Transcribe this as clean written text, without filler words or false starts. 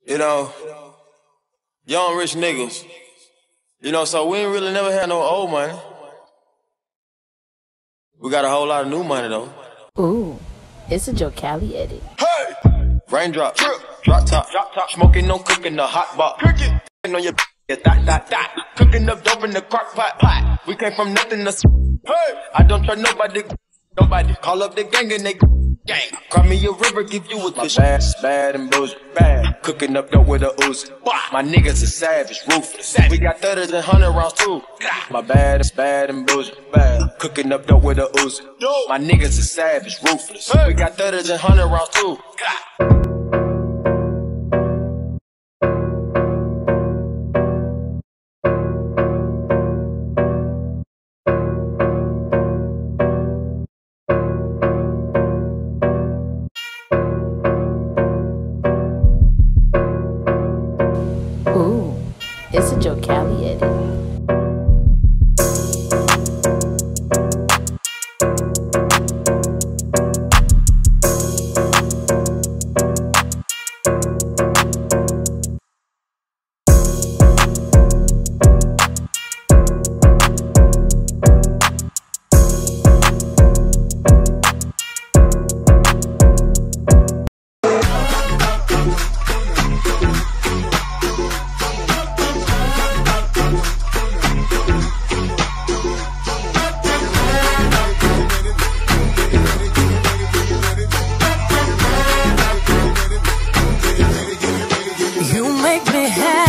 You know, young rich niggas. You know, so we ain't really never had no old money. We got a whole lot of new money though. Ooh, it's a JoeCalli edit. Hey! Raindrop, drop top, smoking, no cooking, the hot pot. Cooking on your that. Cooking up dope in the crock pot. We came from nothing to hey! I don't trust nobody. Call up the gang and they gang. Cry me a river, give you a kiss. My bad and Bougie, bad. Cooking up dope with a Uzi. My niggas are savage, ruthless. We got 30s and 100 rounds too. My bad and Bougie, bad. Cooking up dope with a Uzi. My niggas are savage, ruthless. We got 30s and 100 rounds too. Ooh, it's a JoeCalli edit. You make me happy.